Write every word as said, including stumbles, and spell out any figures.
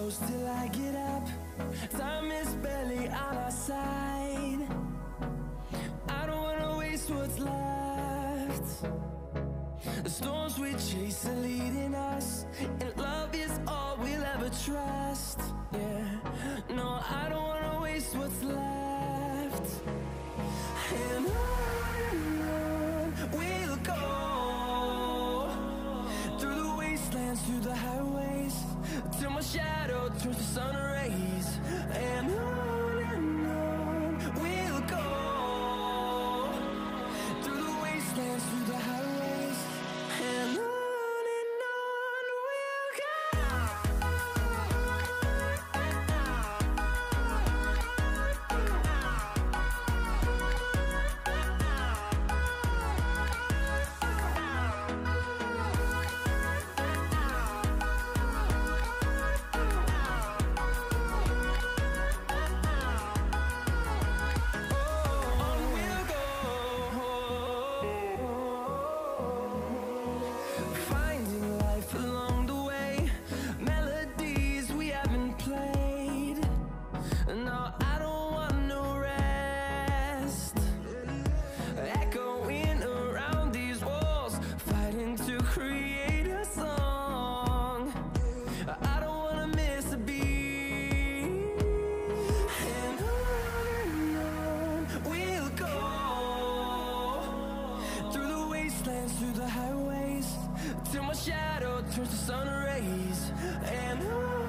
close till I get up. Time is barely on our side. I don't wanna waste what's left. The storms we chase are leading us, and love is all we'll ever trust. Yeah, no, I don't wanna waste what's left. And on and on we'll go, through the wastelands, through the highways, till my shadow turns to sun rays. And on and on we'll go, through the wastelands, through the highways, and on. Through the highways, till my shadow turns to sun rays. And on